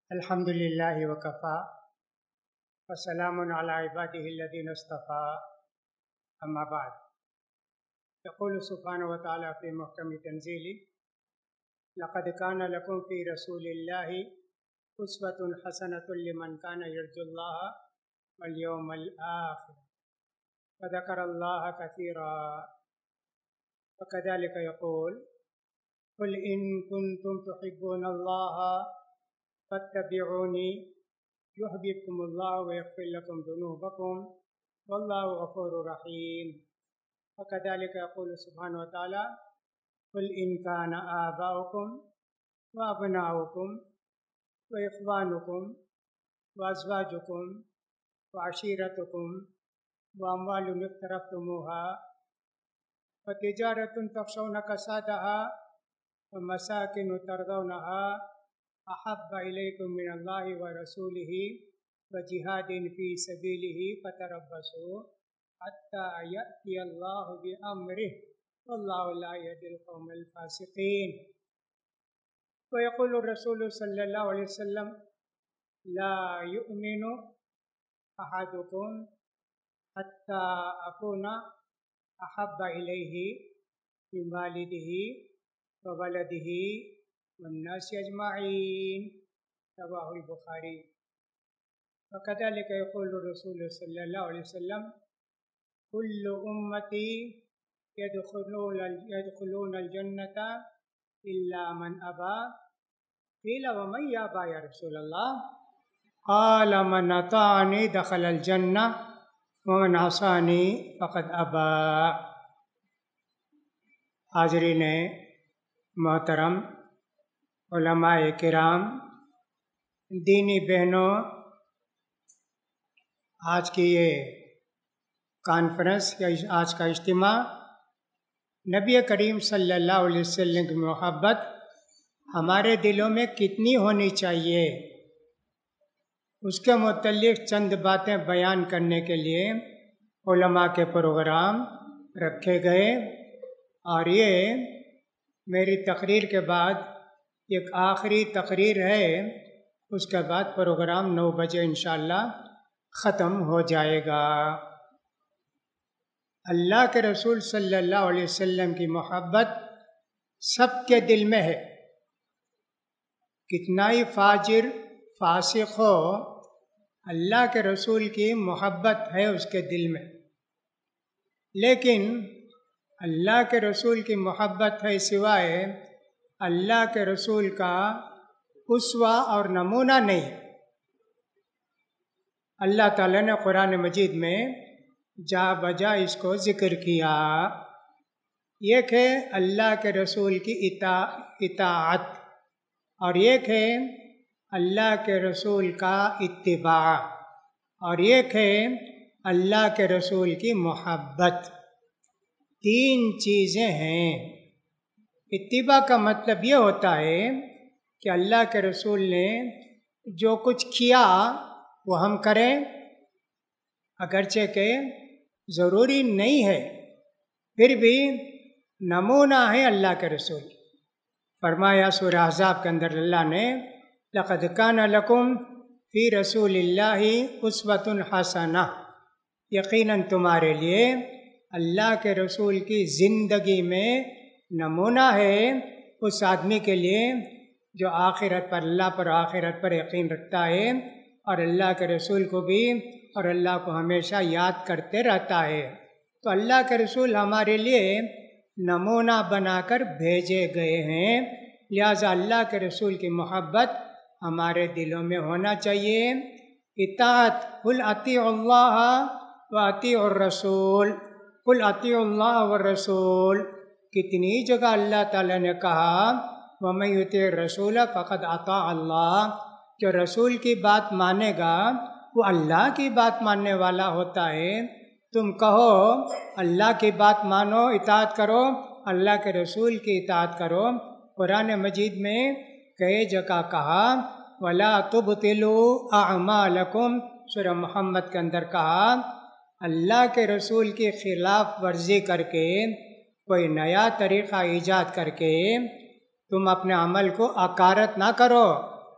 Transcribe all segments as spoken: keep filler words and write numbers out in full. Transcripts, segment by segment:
الحمد للہ وکفا وسلام علی عبادہ الذین اصطفیٰ اما بعد یقول سبحانہ وتعالی فی محکم تنزیلہ لقد کان لکم فی رسول اللہ اسوۃ حسنۃ لمن کان یرجو اللہ والیوم الآخر وذکر اللہ کثیرا وکذلک یقول قل ان کنتم تحبون اللہ فاتبعونی یحببکم اللہ ویغفر لکم ذنوبکم واللہ غفور رحیم وکذلک یقول سبحانہ وتعالی قل ان کان آباؤکم وابناؤکم واخوانکم وازواجکم وعشیرتکم واموال اقترفتموها وتجارۃ تخشون کسادها ومساکن ترضونها احب الیکم من اللہ ورسولہ وجہاد فی سبیلہ فتربصوا حتی یأتی اللہ بامرہ واللہ لا یہدی القوم الفاسقین ویقول الرسول صلی اللہ علیہ وسلم لا یؤمن احدکم حتی اکون احب الیہ من والدہ وولدہ والناس اجمعین رواه البخاری وكذلك يقول الرسول صلی اللہ علیہ وسلم كل امتی يدخلون يدخلون الجنة الا من ابى قیل ومن یابى یا رسول اللہ قال من اطاعنی دخل الجنة ومن عصانی فقد ابى۔ حاضرین محترم، علماء کرام، دینی بہنوں، آج کی یہ کانفرنس یا آج کا اجتماع نبی کریم صلی اللہ علیہ وسلم کی محبت ہمارے دلوں میں کتنی ہونی چاہیے اس کے متعلق چند باتیں بیان کرنے کے لیے علماء کے پروگرام رکھے گئے، اور یہ میری تقریر کے بعد ایک آخری تقریر ہے، اس کے بعد پروگرام نو بجے انشاءاللہ ختم ہو جائے گا۔ اللہ کے رسول صلی اللہ علیہ وسلم کی محبت سب کے دل میں ہے، کتنا ہی فاجر فاسق ہو، اللہ کے رسول کی محبت ہے اس کے دل میں۔ لیکن اللہ کے رسول کی محبت ہے سوائے اللہ کے رسول کا اسوہ اور نمونہ نہیں۔ اللہ تعالیٰ نے قرآن مجید میں جا بجا اس کو ذکر کیا، ایک ہے اللہ کے رسول کی اطاعت اور ایک ہے اللہ کے رسول کا اتباع اور ایک ہے اللہ کے رسول کی محبت۔ تین چیزیں ہیں۔ اتباع کا مطلب یہ ہوتا ہے کہ اللہ کے رسول نے جو کچھ کیا وہ ہم کریں، اگرچہ کہ ضروری نہیں ہے، پھر بھی نمونہ ہے اللہ کے رسول۔ فرمایا سورہ احزاب کے اندر اللہ نے لقد کان لکم فی رسول اللہ اسوۃ حسنہ، یقیناً تمہارے لیے اللہ کے رسول کی زندگی میں نمونہ ہے اس آدمی کے لیے جو آخرت پر اللہ پر آخرت پر یقین رکھتا ہے اور اللہ کے رسول کو بھی اور اللہ کو ہمیشہ یاد کرتے رہتا ہے۔ تو اللہ کے رسول ہمارے لیے نمونہ بنا کر بھیجے گئے ہیں، لہٰذا اللہ کے رسول کی محبت ہمارے دلوں میں ہونا چاہیے۔ اطاعت، قل اطیعوا اللہ و اطیعوا الرسول، قل اطیعوا اللہ والرسول، کتنی جگہ اللہ تعالیٰ نے کہا وَمَن یُطِعِ الرَّسُولَ فَقَدْ أَطَاعَ اللَّهَ، جو رسول کی بات مانے گا وہ اللہ کی بات ماننے والا ہوتا ہے۔ تم کہو اللہ کی بات مانو، اطاعت کرو، اللہ کے رسول کی اطاعت کرو۔ قرآن مجید میں کئی جگہ کہا وَلَا تُبْطِلُوا أَعْمَالَكُمْ، سورہ محمد کے اندر کہا اللہ کے رسول کی خلاف ورزی کر کے کوئی نیا طریقہ ایجاد کر کے تم اپنے عمل کو اکارت نہ کرو،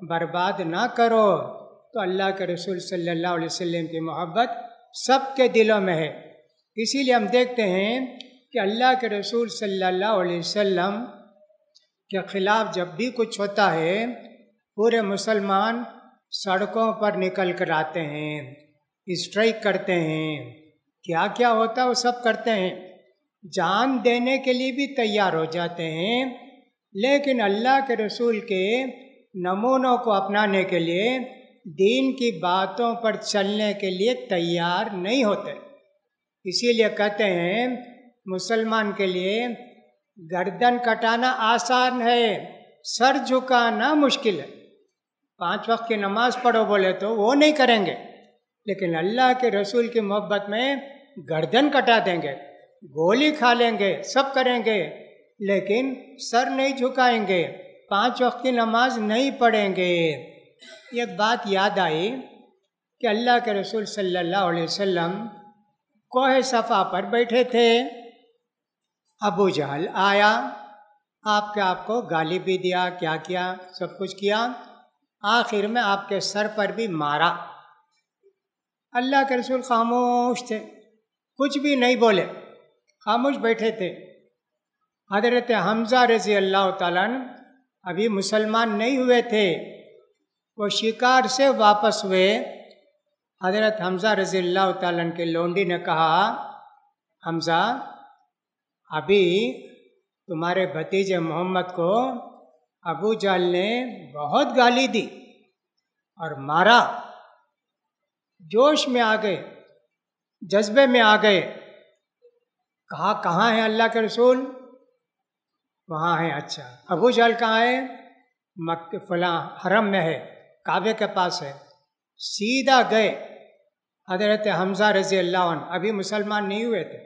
برباد نہ کرو۔ تو اللہ کے رسول صلی اللہ علیہ وسلم کی محبت سب کے دلوں میں ہے۔ اسی لیے ہم دیکھتے ہیں کہ اللہ کے رسول صلی اللہ علیہ وسلم کے خلاف جب بھی کچھ ہوتا ہے پورے مسلمان سڑکوں پر نکل کر آتے ہیں، اسٹرائک کرتے ہیں، کیا کیا ہوتا ہے وہ سب کرتے ہیں، جان دینے کے لیے بھی تیار ہو جاتے ہیں، لیکن اللہ کے رسول کے نمونوں کو اپنانے کے لیے، دین کی باتوں پر چلنے کے لیے تیار نہیں ہوتے۔ اسی لیے کہتے ہیں مسلمان کے لیے گردن کٹانا آسان ہے، سر جھکانا مشکل ہے۔ پانچ وقت کی نماز پڑھو بولے تو وہ نہیں کریں گے، لیکن اللہ کے رسول کی محبت میں گردن کٹا دیں گے، گولی کھا لیں گے، سب کریں گے، لیکن سر نہیں جھکائیں گے، پانچ وقت کی نماز نہیں پڑھیں گے۔ ایک بات یاد آئی کہ اللہ کے رسول صلی اللہ علیہ وسلم کوہ صفا پر بیٹھے تھے، ابو جہل آیا، آپ کے آپ کو گالی بھی دیا، کیا کیا، سب کچھ کیا، آخر میں آپ کے سر پر بھی مارا۔ اللہ کے رسول خاموش تھے، کچھ بھی نہیں بولے، خاموش بیٹھے تھے۔ حضرت حمزہ رضی اللہ تعالیٰ عنہ ابھی مسلمان نہیں ہوئے تھے، وہ شکار سے واپس ہوئے۔ حضرت حمزہ رضی اللہ تعالیٰ عنہ کے لونڈی نے کہا، حمزہ ابھی تمہارے بھتیجے محمد کو ابو جہل نے بہت گالی دی اور مارا، جوش میں آ گئے، جذبے میں آ گئے، کہا کہاں ہے اللہ کے رسول؟ وہاں ہے۔ اچھا ابو جہل کہاں ہے؟ مکہ فلاں حرم میں ہے، کعبے کے پاس ہے۔ سیدھا گئے، حضرت حمزہ رضی اللہ عنہ ابھی مسلمان نہیں ہوئے تھے،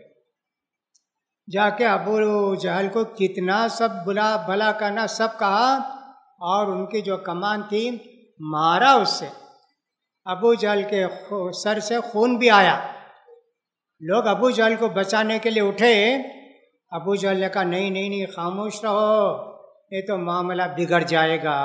جا کے ابو جہل کو کتنا سب بلا بھلا کہنا سب کہا، اور ان کی جو کمان تھی مارا اس سے۔ ابو جہل کے سر سے خون بھی آیا، لوگ ابو جہل کو بچانے کے لیے اٹھے، ابو جہل نے کہا نہیں نہیں نہیں خاموش رہو، یہ تو معاملہ بگڑ جائے گا۔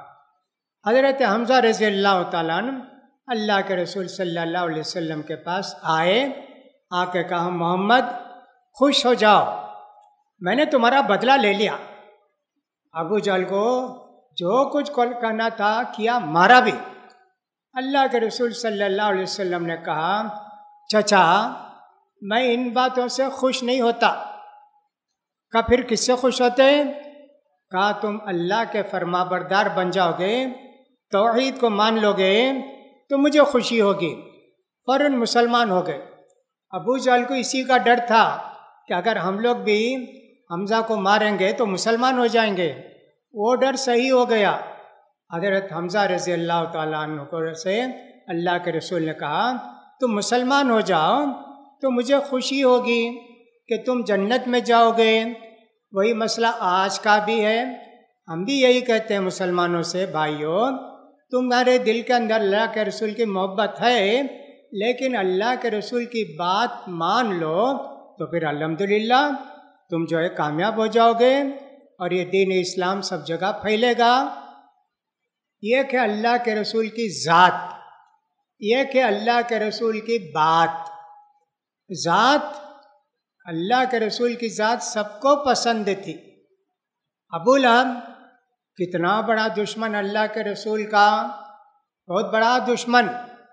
حضرت حمزہ رضی اللہ تعالیٰ عنہ اللہ کے رسول صلی اللہ علیہ وسلم کے پاس آئے، آ کے کہا محمد خوش ہو جاؤ، میں نے تمہارا بدلہ لے لیا۔ ابو جہل کو جو کچھ کہنا تھا کیا، مارا بھی۔ اللہ کے رسول صلی اللہ علیہ وسلم نے کہا چچا میں ان باتوں سے خوش نہیں ہوتا۔ کہا پھر کس سے خوش ہوتے؟ کہا تم اللہ کے فرما بردار بن جاؤ گے، توحید کو مان لو گے تو مجھے خوشی ہوگی۔ فوراً مسلمان ہو گئے۔ ابو جہل کو اسی کا ڈر تھا کہ اگر ہم لوگ بھی حمزہ کو ماریں گے تو مسلمان ہو جائیں گے، وہ ڈر صحیح ہو گیا۔ حضرت حمزہ رضی اللہ تعالیٰ عنہ کو سے اللہ کے رسول نے کہا تم مسلمان ہو جاؤ تو مجھے خوشی ہوگی کہ تم جنت میں جاؤ گے۔ وہی مسئلہ آج کا بھی ہے، ہم بھی یہی کہتے ہیں مسلمانوں سے، بھائیو تمہارے دل کے اندر اللہ کے رسول کی محبت ہے، لیکن اللہ کے رسول کی بات مان لو تو پھر الحمدللہ تم جو ہے کامیاب ہو جاؤ گے اور یہ دین اسلام سب جگہ پھیلے گا۔ یہ کہ اللہ کے رسول کی ذات، یہ کہ اللہ کے رسول کی بات، ذات اللہ کے رسول کی ذات سب کو پسند تھی۔ ابو لہب کتنا بڑا دشمن اللہ کے رسول کا، بہت بڑا دشمن،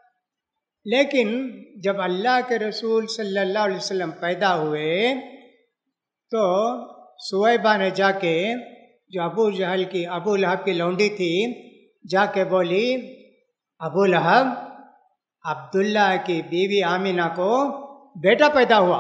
لیکن جب اللہ کے رسول صلی اللہ علیہ وسلم پیدا ہوئے تو سویبہ نے جا کے، جو ابو جہل کی ابو لہب کی لونڈی تھی، جا کے بولی ابو لہب عبداللہ کی بیوی آمینہ کو بیٹا پیدا ہوا۔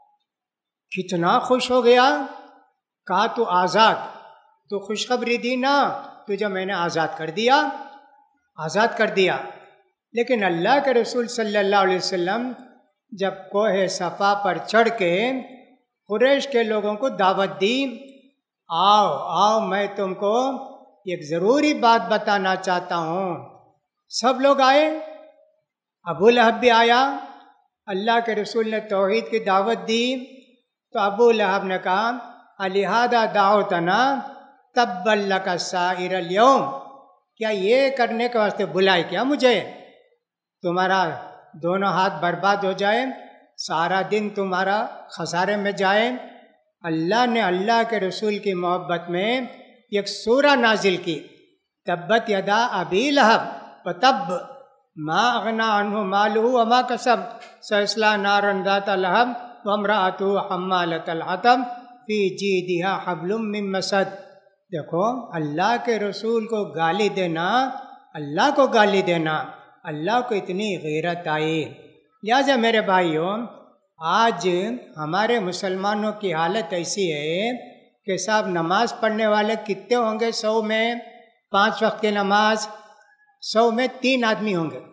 کتنا خوش ہو گیا، کہا تو آزاد، تو خوشخبری دی نا، تجھے میں نے آزاد کر دیا، آزاد کر دیا۔ لیکن اللہ کے رسول صلی اللہ علیہ وسلم جب کوہ صفا پر چڑھ کے قریش کے لوگوں کو دعوت دی، آؤ آؤ میں تم کو ایک ضروری بات بتانا چاہتا ہوں، سب لوگ آئے، ابو لہب بھی آیا، اللہ کے رسول نے توحید کی دعوت دی، تو ابو لہب نے کہا لہذا دعوتنا تبا لک سائر الیوم، کیا یہ کرنے کے واسطے بلائے کیا مجھے؟ تمہارا دونوں ہاتھ برباد ہو جائے، سارا دن تمہارا خسارے میں جائے۔ اللہ نے اللہ کے رسول کی محبت میں ایک سورہ نازل کی، تبت یدا ابی لہب وتب ما اغنی عنہ مالہ وما کسب سیصلی نارا ذات لہب وامرأتہ حمالۃ الحطب فی جیدہا حبل من مسد۔ دیکھو، اللہ کے رسول کو گالی دینا، اللہ کو گالی دینا، اللہ کو اتنی غیرت آئی۔ لہٰذا میرے بھائیوں، آج ہمارے مسلمانوں کی حالت ایسی ہے کہ صاحب نماز پڑھنے والے کتنے ہوں گے؟ سو میں پانچ وقت کی نماز، سو میں تین آدمی ہوں گے،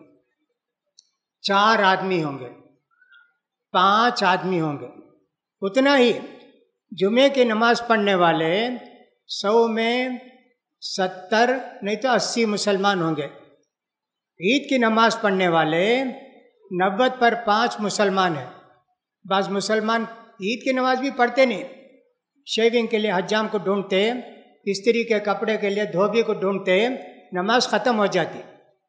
چار آدمی ہوں گے، پانچ آدمی ہوں گے، اتنا ہی۔ جمعے کی نماز پڑھنے والے سو میں ستر نہیں تو اسی مسلمان ہوں گے۔ عید کی نماز پڑھنے والے نوے پر پانچ مسلمان ہیں۔ بعض مسلمان عید کی نماز بھی پڑھتے نہیں، شیونگ کے لیے حجام کو ڈھونڈتے، استری کے کپڑے کے لیے دھوبی کو ڈھونڈتے، نماز ختم ہو جاتی،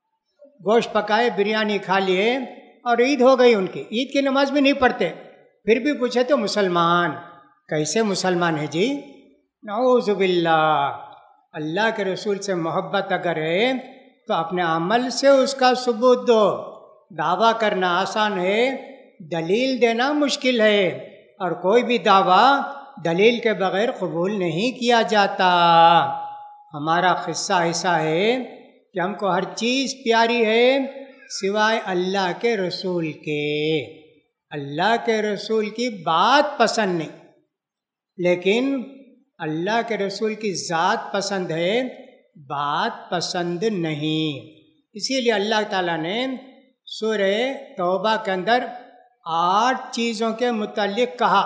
گوشت پکائے، بریانی کھا لیے اور عید ہو گئی ان کی، عید کی نماز بھی نہیں پڑھتے۔ پھر بھی پوچھے تو مسلمان، کیسے مسلمان ہے جی؟ نعوذ باللہ۔ اللہ کے رسول سے محبت اگر ہے تو اپنے عمل سے اس کا ثبوت دو۔ دعویٰ کرنا آسان ہے، دلیل دینا مشکل ہے، اور کوئی بھی دعویٰ دلیل کے بغیر قبول نہیں کیا جاتا۔ ہمارا قصہ ایسا ہے کہ ہم کو ہر چیز پیاری ہے سوائے اللہ کے رسول کے۔ اللہ کے رسول کی بات پسند نہیں، لیکن اللہ کے رسول کی ذات پسند ہے، بات پسند نہیں۔ اسی لیے اللہ تعالیٰ نے سورہ توبہ کے اندر آٹھ چیزوں کے متعلق کہا،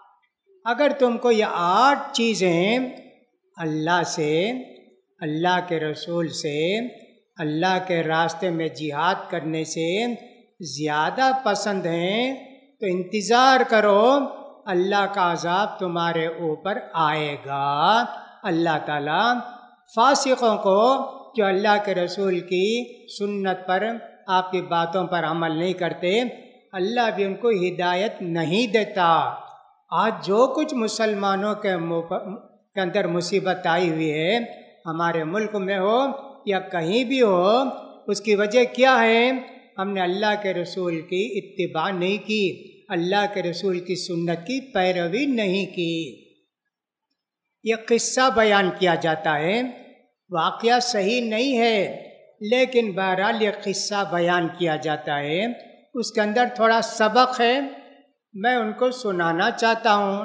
اگر تم کو یہ آٹھ چیزیں اللہ سے، اللہ کے رسول سے، اللہ کے راستے میں جہاد کرنے سے زیادہ پسند ہیں تو انتظار کرو، اللہ کا عذاب تمہارے اوپر آئے گا۔ اللہ تعالیٰ فاسقوں کو جو اللہ کے رسول کی سنت پر، آپ کی باتوں پر عمل نہیں کرتے، اللہ بھی ان کو ہدایت نہیں دیتا۔ آج جو کچھ مسلمانوں کے کے اندر مصیبت آئی ہوئی ہے، ہمارے ملک میں ہو یا کہیں بھی ہو، اس کی وجہ کیا ہے؟ ہم نے اللہ کے رسول کی اتباع نہیں کی، اللہ کے رسول کی سنت کی پیروی نہیں کی۔ یہ قصہ بیان کیا جاتا ہے، واقعہ صحیح نہیں ہے، لیکن بہرحال یہ قصہ بیان کیا جاتا ہے، اس کے اندر تھوڑا سبق ہے، میں ان کو سنانا چاہتا ہوں۔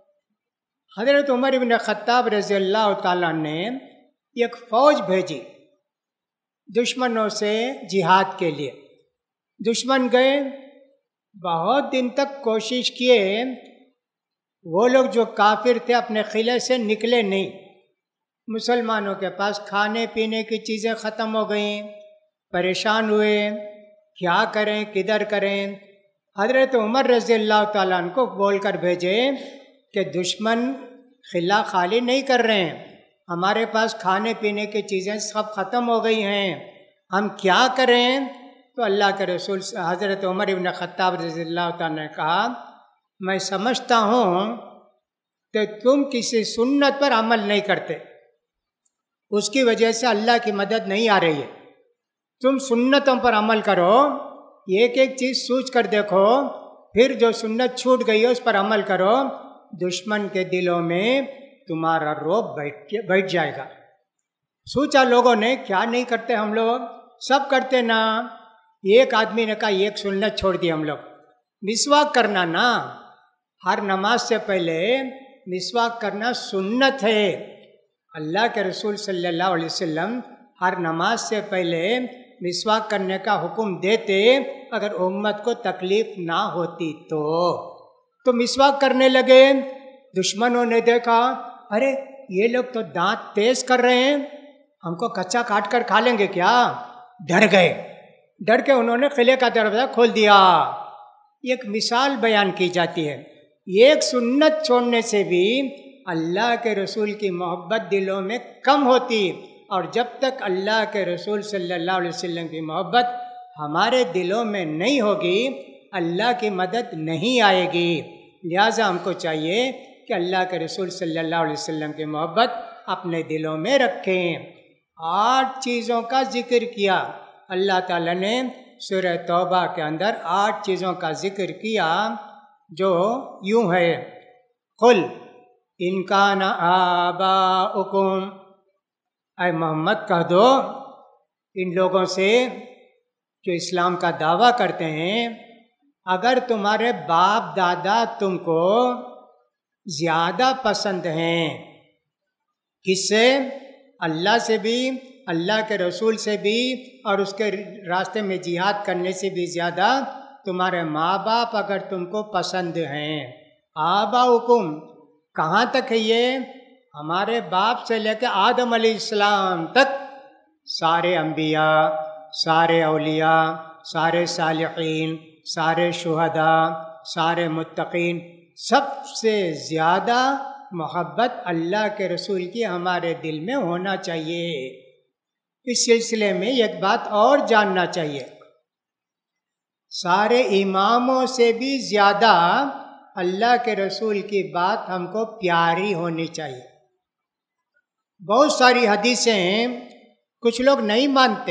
حضرت عمر بن خطاب رضی اللہ تعالیٰ نے ایک فوج بھیجی دشمنوں سے جہاد کے لیے۔ دشمن گئے، بہت دن تک کوشش کیے، وہ لوگ جو کافر تھے اپنے قلعے سے نکلے نہیں۔ مسلمانوں کے پاس کھانے پینے کی چیزیں ختم ہو گئیں، پریشان ہوئے، کیا کریں کدھر کریں۔ حضرت عمر رضی اللہ تعالیٰ عنہ کو بول کر بھیجے کہ دشمن قلعہ خالی نہیں کر رہے ہیں، ہمارے پاس کھانے پینے کی چیزیں سب ختم ہو گئی ہیں، ہم کیا کریں؟ تو اللہ کے رسول حضرت عمر بن خطاب رضی اللہ تعالیٰ نے کہا، میں سمجھتا ہوں کہ تم کسی سنت پر عمل نہیں کرتے، اس کی وجہ سے اللہ کی مدد نہیں آ رہی ہے، تم سنتوں پر عمل کرو، ایک ایک چیز سوچ کر دیکھو، پھر جو سنت چھوٹ گئی ہے اس پر عمل کرو، دشمن کے دلوں میں تمہارا روب بیٹھ بیٹھ جائے گا۔ سوچا لوگوں نے، کیا نہیں کرتے ہم لوگ، سب کرتے نا۔ ایک آدمی نے کہا ایک سنت چھوڑ دی ہم لوگ، مسواک کرنا نا، ہر نماز سے پہلے مسواک کرنا سنت ہے۔ اللہ کے رسول صلی اللہ علیہ وسلم ہر نماز سے پہلے مسواک کرنے کا حکم دیتے اگر امت کو تکلیف نہ ہوتی تو تو مسواک کرنے لگے۔ دشمنوں نے دیکھا، ارے یہ لوگ تو دانت تیز کر رہے ہیں، ہم کو کچا کاٹ کر کھا لیں گے کیا؟ ڈر گئے، ڈر کے انہوں نے قلعے کا دروازہ کھول دیا۔ ایک مثال بیان کی جاتی ہے، ایک سنت چھوڑنے سے بھی اللہ کے رسول کی محبت دلوں میں کم ہوتی، اور جب تک اللہ کے رسول صلی اللہ علیہ وسلم کی محبت ہمارے دلوں میں نہیں ہوگی اللہ کی مدد نہیں آئے گی۔ لہٰذا ہم کو چاہیے کہ اللہ کے رسول صلی اللہ علیہ وسلم کی محبت اپنے دلوں میں رکھیں۔ آٹھ چیزوں کا ذکر کیا اللہ تعالیٰ نے سورہ توبہ کے اندر، آٹھ چیزوں کا ذکر کیا جو یوں ہے، قل ان کان آباؤکم، اے محمد کہہ دو ان لوگوں سے جو اسلام کا دعویٰ کرتے ہیں، اگر تمہارے باپ دادا تم کو زیادہ پسند ہیں، کس سے؟ اللہ سے بھی، اللہ کے رسول سے بھی، اور اس کے راستے میں جہاد کرنے سے بھی زیادہ تمہارے ماں باپ اگر تم کو پسند ہیں۔ آباؤکم کہاں تک ہے یہ؟ ہمارے باپ سے لے کے آدم علیہ السلام تک سارے انبیاء، سارے اولیاء، سارے صالحین، سارے شہداء، سارے متقین، سب سے زیادہ محبت اللہ کے رسول کی ہمارے دل میں ہونا چاہیے۔ اس سلسلے میں ایک بات اور جاننا چاہیے، سارے اماموں سے بھی زیادہ اللہ کے رسول کی بات ہم کو پیاری ہونی چاہیے۔ بہت ساری حدیثیں کچھ لوگ نہیں مانتے،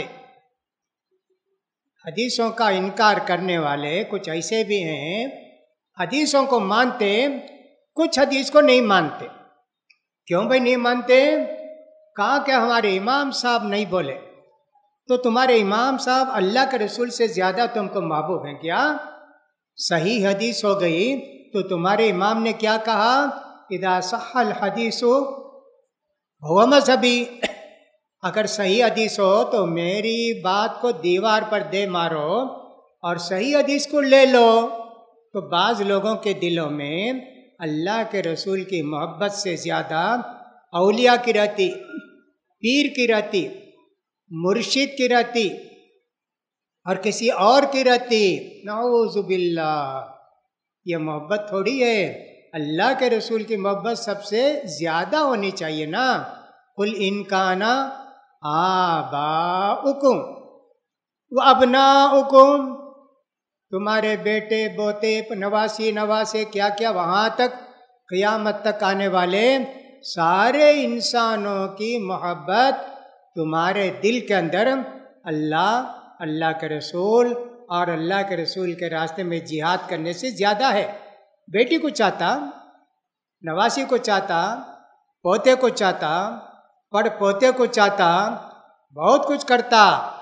حدیثوں کا انکار کرنے والے کچھ ایسے بھی ہیں، حدیثوں کو مانتے، کچھ حدیث کو نہیں مانتے۔ کیوں بھائی نہیں مانتے؟ کہا کہ ہمارے امام صاحب نہیں بولے، تو تمہارے امام صاحب اللہ کے رسول سے زیادہ تم کو محبوب ہیں کیا؟ صحیح حدیث ہو گئی تو تمہارے امام نے کیا کہا؟ اذا صح الحدیث هو مذہبی، اگر صحیح حدیث ہو تو میری بات کو دیوار پر دے مارو اور صحیح حدیث کو لے لو۔ تو بعض لوگوں کے دلوں میں اللہ کے رسول کی محبت سے زیادہ اولیاء کی رہتی، پیر کی رہتی، مرشد کی رہتی، اور کسی اور کی رہتی۔ نعوذ باللہ، یہ محبت تھوڑی ہے۔ اللہ کے رسول کی محبت سب سے زیادہ ہونی چاہیے نا۔ قل ان کان آباؤکم وابناؤکم، تمہارے بیٹے بوتے نواسی نواسے کیا کیا وہاں تک قیامت تک آنے والے سارے انسانوں کی محبت تمہارے دل کے اندر اللہ، اللہ کے رسول اور اللہ کے رسول کے راستے میں جہاد کرنے سے زیادہ ہے۔ بیٹی کو چاہتا، نواسی کو چاہتا، پوتے کو چاہتا، پڑ پوتے کو چاہتا، بہت کچھ کرتا،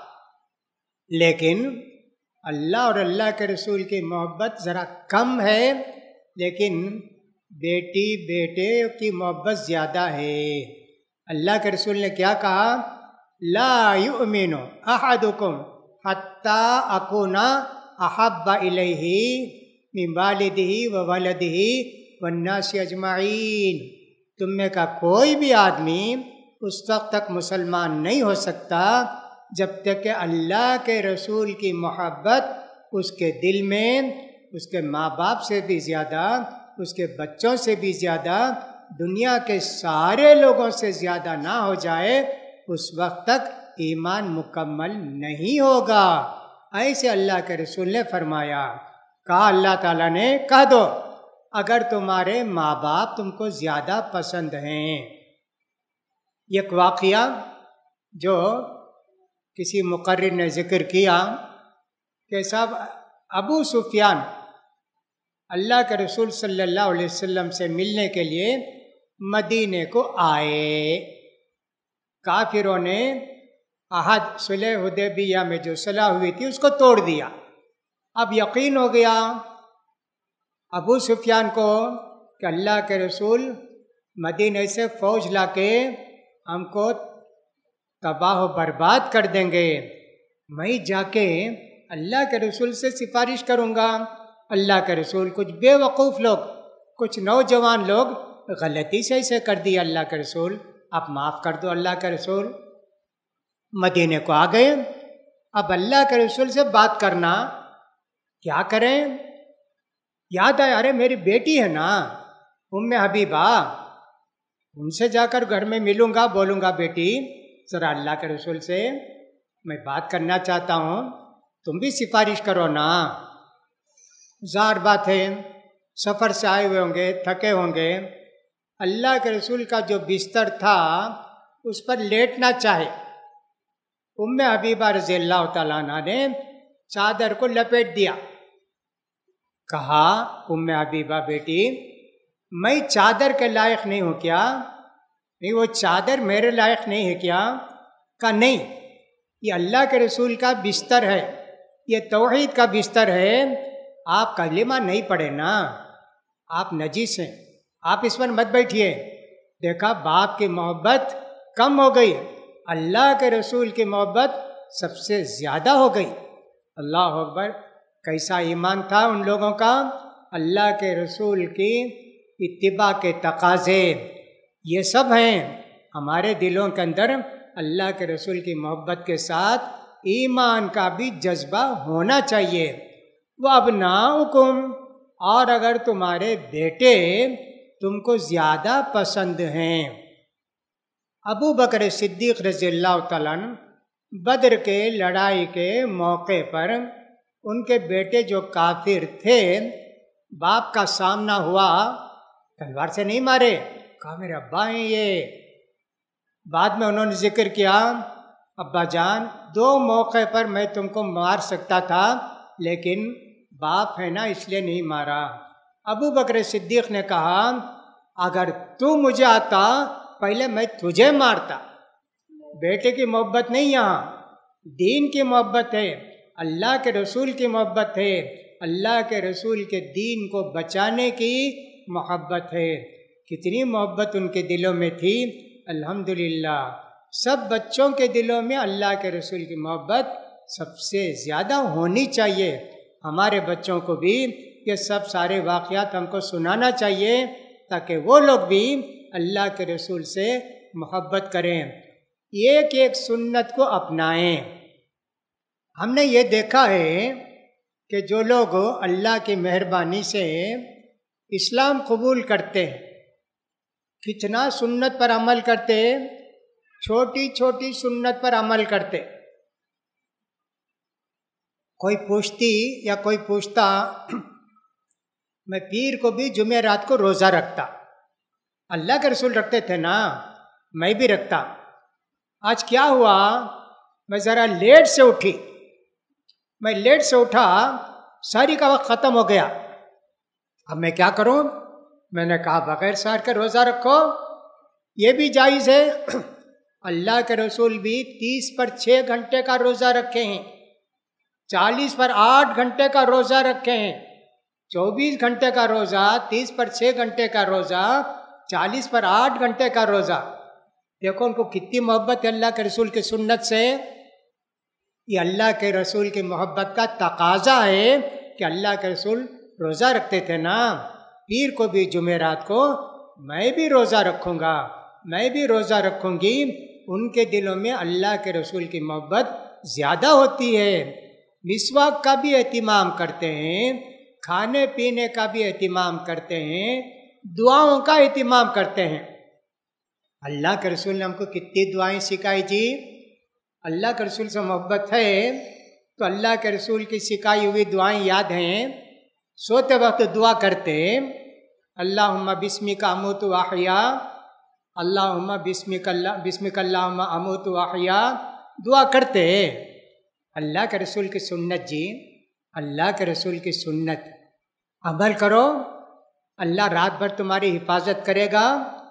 لیکن اللہ اور اللہ کے رسول کی محبت ذرا کم ہے، لیکن بیٹی بیٹے کی محبت زیادہ ہے۔ اللہ کے رسول نے کیا کہا؟ لا یؤمن احدکم حتی اکون احب الیہ من والدہ وولدہ والناس اجمعین، تم میں کا کوئی بھی آدمی اس وقت تک مسلمان نہیں ہو سکتا جب تک کہ اللہ کے رسول کی محبت اس کے دل میں اس کے ماں باپ سے بھی زیادہ، اس کے بچوں سے بھی زیادہ، دنیا کے سارے لوگوں سے زیادہ نہ ہو جائے، اس وقت تک ایمان مکمل نہیں ہوگا۔ ایسے اللہ کے رسول نے فرمایا۔ کہا اللہ تعالیٰ نے کہہ دو اگر تمہارے ماں باپ تم کو زیادہ پسند ہیں۔ ایک واقعہ جو کسی مقرر نے ذکر کیا کہ صاحب ابو سفیان اللہ کے رسول صلی اللہ علیہ وسلم سے ملنے کے لیے مدینے کو آئے۔ کافروں نے عہد صلح حدیبیہ میں جو صلح ہوئی تھی اس کو توڑ دیا۔ اب یقین ہو گیا ابو سفیان کو کہ اللہ کے رسول مدینے سے فوج لا کے ہم کو تباہ و برباد کر دیں گے، میں جا کے اللہ کے رسول سے سفارش کروں گا۔ اللہ کے رسول کچھ بے وقوف لوگ، کچھ نوجوان لوگ غلطی سے اسے کر دیا اللہ کے رسول، آپ معاف کر دو اللہ کے رسول۔ مدینے کو آ گئے، اب اللہ کے رسول سے بات کرنا کیا کریں؟ یاد آیا ارے میری بیٹی ہے نا ام حبیبہ، ان سے جا کر گھر میں ملوں گا، بولوں گا بیٹی ذرا اللہ کے رسول سے میں بات کرنا چاہتا ہوں، تم بھی سفارش کرو نا۔ ظاہر بات ہے سفر سے آئے ہوئے ہوں گے، تھکے ہوں گے، اللہ کے رسول کا جو بستر تھا اس پر لیٹنا چاہے، ام حبیبہ رضی اللہ تعالیٰ عنہ نے چادر کو لپیٹ دیا۔ کہا ام حبیبہ بیٹی میں چادر کے لائق نہیں ہوں کیا؟ نہیں وہ چادر میرے لائق نہیں ہے کیا؟ کہا نہیں، یہ اللہ کے رسول کا بستر ہے، یہ توحید کا بستر ہے، آپ کلمہ نہیں پڑھے نا، آپ نجس ہیں، آپ اس پر مت بیٹھیے۔ دیکھا باپ کی محبت کم ہو گئی، اللہ کے رسول کی محبت سب سے زیادہ ہو گئی۔ اللہ اکبر، کیسا ایمان تھا ان لوگوں کا، اللہ کے رسول کی اتباع کے تقاضے یہ سب ہیں۔ ہمارے دلوں کے اندر اللہ کے رسول کی محبت کے ساتھ ایمان کا بھی جذبہ ہونا چاہیے۔ وَأَبْنَاؤُكُمْ، اور اگر تمہارے بیٹے تم کو زیادہ پسند ہیں۔ ابو بکر صدیق رضی اللہ تعالیٰ عنہ بدر کے لڑائی کے موقع پر ان کے بیٹے جو کافر تھے، باپ کا سامنا ہوا، تلوار سے نہیں مارے، کہا میرے ابا ہیں یہ۔ بعد میں انہوں نے ذکر کیا ابا جان دو موقع پر میں تم کو مار سکتا تھا لیکن باپ ہے نا اس لیے نہیں مارا۔ ابو بکر صدیق نے کہا اگر تو مجھے آتا پہلے میں تجھے مارتا۔ بیٹے کی محبت نہیں، یہاں دین کی محبت ہے، اللہ کے رسول کی محبت ہے، اللہ کے رسول کے دین کو بچانے کی محبت ہے۔ کتنی محبت ان کے دلوں میں تھی، الحمدللہ۔ سب بچوں کے دلوں میں اللہ کے رسول کی محبت سب سے زیادہ ہونی چاہیے۔ ہمارے بچوں کو بھی یہ سب سارے واقعات ہم کو سنانا چاہیے تاکہ وہ لوگ بھی اللہ کے رسول سے محبت کریں، ایک ایک سنت کو اپنائیں۔ ہم نے یہ دیکھا ہے کہ جو لوگ اللہ کی مہربانی سے اسلام قبول کرتے ہیں کتنا سنت پر عمل کرتے، چھوٹی چھوٹی سنت پر عمل کرتے۔ کوئی پوچھتی یا کوئی پوچھتا میں پیر کو بھی جمعرات کو روزہ رکھتا، اللہ کے رسول رکھتے تھے نا، میں بھی رکھتا۔ آج کیا ہوا، میں ذرا لیٹ سے اٹھی، میں لیٹ سے اٹھا، ساری کا وقت ختم ہو گیا، اب میں کیا کروں؟ میں نے کہا بغیر سحر کے روزہ رکھو، یہ بھی جائز ہے۔ اللہ کے رسول بھی تیس پر چھ گھنٹے کا روزہ رکھے ہیں، چالیس پر آٹھ گھنٹے کا روزہ رکھے ہیں، چوبیس گھنٹے کا روزہ، تیس پر چھ گھنٹے کا روزہ، چالیس پر آٹھ گھنٹے کا روزہ۔ دیکھو ان کو کتنی محبت ہے اللہ کے رسول کی سنت سے۔ یہ اللہ کے رسول کی محبت کا تقاضا ہے کہ اللہ کے رسول روزہ رکھتے تھے نا، پیر کو بھی جمعرات کو میں بھی روزہ رکھوں گا، میں بھی روزہ رکھوں گی۔ ان کے دلوں میں اللہ کے رسول کی محبت زیادہ ہوتی ہے۔ مسواک کا بھی اہتمام کرتے ہیں، کھانے پینے کا بھی اہتمام کرتے ہیں، دعاؤں کا اہتمام کرتے ہیں۔ اللہ کے رسول نے ہم کو کتنی دعائیں سکھائی جی۔ اللہ کے رسول سے محبت ہے تو اللہ کے رسول کی سکھائی ہوئی دعائیں یاد ہیں۔ سوتے وقت دعا کرتے اللہم بسمک اموت و احیا، اللہم بسمک اللہ بسمک اللہم اموت و احیا دعا کرتے۔ اللہ کے رسول کی سنت جی، اللہ کے رسول کی سنت عمل کرو، اللہ رات بھر تمہاری حفاظت کرے گا۔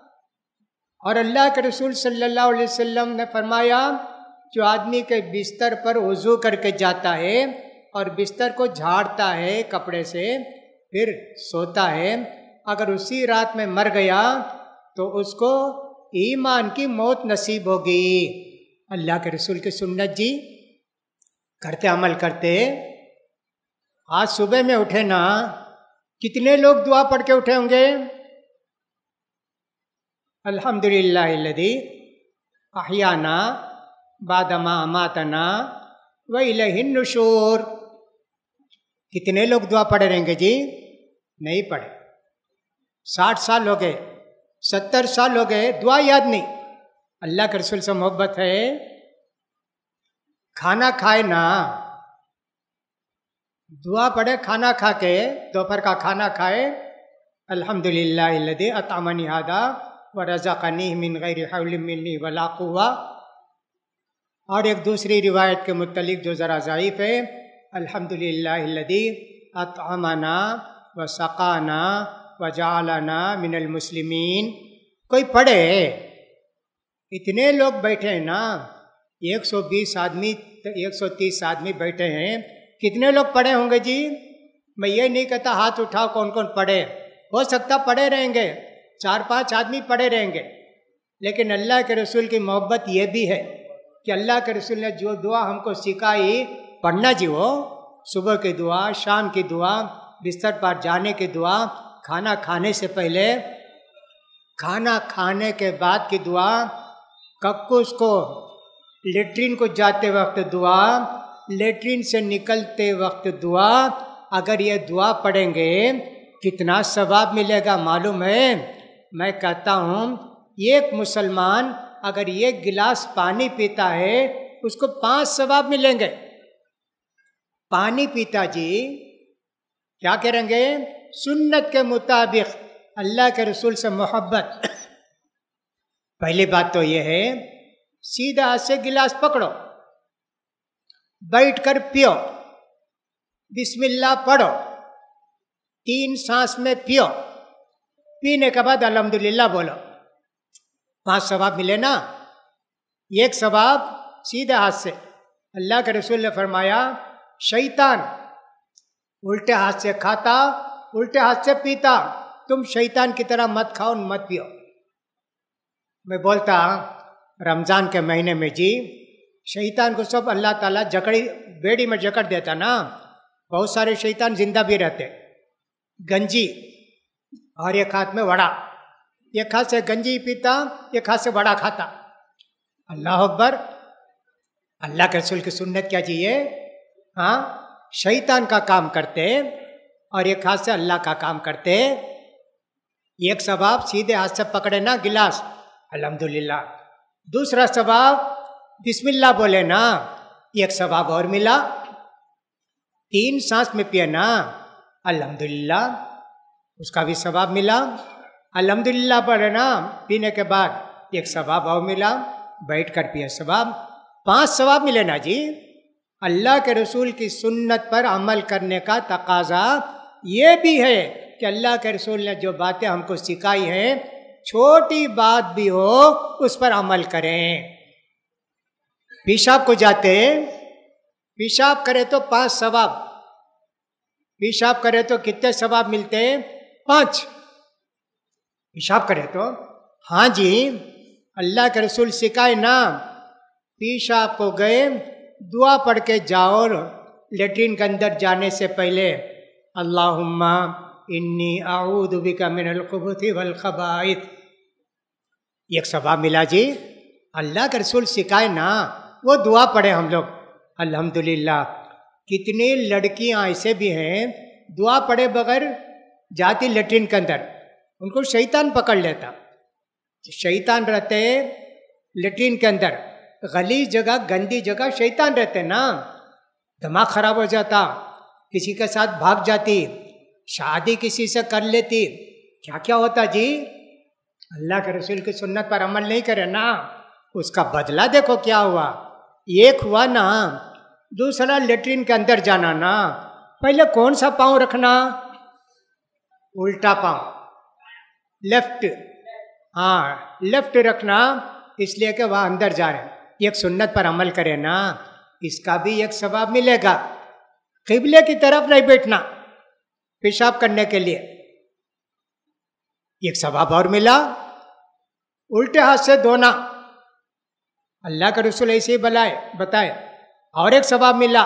اور اللہ کے رسول صلی اللہ علیہ وسلم نے فرمایا جو آدمی کے بستر پر وضو کر کے جاتا ہے اور بستر کو جھاڑتا ہے کپڑے سے پھر سوتا ہے، اگر اسی رات میں مر گیا تو اس کو ایمان کی موت نصیب ہوگی۔ اللہ کے رسول کی سنت جی کرتے، عمل کرتے۔ آج صبح میں اٹھے نا، کتنے لوگ دعا پڑھ کے اٹھے ہوں گے؟ الحمدللہ الذی احیانا بعد ما اماتنا وإلیہ النشور۔ کتنے لوگ دعا پڑھے رہیں گے جی؟ نہیں پڑھے۔ ساٹھ سال ہو گئے، ستر سال ہو گئے، دعا یاد نہیں۔ اللہ کے رسول سے محبت ہے، کھانا کھائے نا، دعا پڑھے کھانا کھا کے، دوپہر کا کھانا کھائے، الحمدللہ الذی اطعمنی ھذا ورزقنی من غیر حول منی ولا قوہ. اور ایک دوسری روایت کے متعلق جو ذرا ضعیف ہے، الحمدللہ الذی اطعمنا وسقانا وجعلنا من المسلمین. کوئی پڑھے، اتنے لوگ بیٹھے ہیں نا، ایک سو بیس آدمی ایک سو تیس آدمی بیٹھے ہیں، کتنے لوگ پڑھے ہوں گے جی؟ میں یہ نہیں کہتا ہاتھ اٹھاؤ کون کون پڑھے، ہو سکتا پڑھے رہیں گے، چار پانچ آدمی پڑھے رہیں گے، لیکن اللہ کے رسول کی محبت یہ بھی ہے کہ اللہ کے رسول نے جو دعا ہم کو سکھائی پڑھنا جی، وہ صبح کی دعا، شام کی دعا، بستر پر جانے کی دعا، کھانا کھانے سے پہلے، کھانا کھانے کے بعد کی دعا، ککوس کو لیٹرین کو جاتے وقت دعا، لیٹرین سے نکلتے وقت دعا. اگر یہ دعا پڑھیں گے کتنا ثواب ملے گا معلوم ہے؟ میں کہتا ہوں ایک مسلمان اگر ایک گلاس پانی پیتا ہے اس کو پانچ ثواب ملیں گے. پانی پیتا جی کیا کریں گے؟ سنت کے مطابق اللہ کے رسول سے محبت. پہلی بات تو یہ ہے سیدھا ہاتھ سے گلاس پکڑو، بیٹھ کر پیو، بسم اللہ پڑھو، تین سانس میں پیو، پینے کے بعد الحمدللہ بولو، پانچ ثواب ملے نا. ایک ثواب سیدھے ہاتھ سے. اللہ کے رسول نے فرمایا شیطان الٹے ہاتھ سے کھاتا، الٹے ہاتھ سے پیتا، تم شیطان کی طرح مت کھاؤ مت پیو. میں بولتا رمضان کے مہینے میں جی شیطان کو سب اللہ تعالیٰ جکڑی بیڑی میں جکڑ دیتا نا، بہت سارے شیطان زندہ بھی رہتے. گنجی اور ایک ہاتھ میں وڑا، ایک ہاتھ سے گنجی پیتا، ایک ہاتھ سے وڑا کھاتا. اللہ اکبر. اللہ کے رسول کی سنت کیا چاہیے؟ ہاں، شیطان کا کام کرتے اور ایک ہاتھ سے اللہ کا کام کرتے. ایک ثواب سیدھے ہاتھ سے پکڑے نا گلاس، الحمدللہ. دوسرا ثواب بسم اللہ بولے نا، ایک ثواب اور ملا. تین سانس میں پیے نا، الحمدللہ، اس کا بھی ثواب ملا. الحمدللہ پڑھے نا پینے کے بعد، ایک ثواب اور ملا. بیٹھ کر پیے ثواب، پانچ ثواب ملے نا جی. اللہ کے رسول کی سنت پر عمل کرنے کا تقاضا یہ بھی ہے کہ اللہ کے رسول نے جو باتیں ہم کو سکھائی ہیں، چھوٹی بات بھی ہو اس پر عمل کریں. پیشاب کو جاتے، پیشاب کرے تو پانچ ثواب، پیشاب کرے تو کتنے ثواب ملتے؟ پانچ. پیشاب کرے تو ہاں جی اللہ کے رسول سکھائے نا، پیشاب کو گئے دعا پڑھ کے جاؤ لیٹرین کے اندر جانے سے پہلے، اللہم انی اعوذ بک من الخبث والخبائث. ایک ثواب ملا جی. اللہ کے رسول سکھائے نا، وہ دعا پڑھے ہم لوگ. الحمدللہ. کتنی لڑکیاں ایسے بھی ہیں دعا پڑھے بغیر جاتی لیٹرین کے اندر، ان کو شیطان پکڑ لیتا. شیطان رہتے لیٹرین کے اندر، غلیظ جگہ، گندی جگہ شیطان رہتے نا، دماغ خراب ہو جاتا، کسی کے ساتھ بھاگ جاتی، شادی کسی سے کر لیتی، کیا کیا ہوتا جی. اللہ کے رسول کی سنت پر عمل نہیں کرے نا، اس کا بدلہ دیکھو کیا ہوا. ایک ہوا نا. دوسرا لیٹرین کے اندر جانا نا، پہلے کون سا پاؤں رکھنا؟ الٹا پاؤں، لیفٹ. ہاں لیفٹ رکھنا، اس لیے کہ وہاں اندر جا رہے ہیں. ایک سنت پر عمل کرے نا، اس کا بھی ایک ثواب ملے گا. قبلے کی طرف نہیں بیٹھنا پیشاب کرنے کے لیے، ایک ثواب اور ملا. الٹے ہاتھ سے دھونا، اللہ کے رسول ایسے ہی بلائے بتائے، اور ایک ثواب ملا.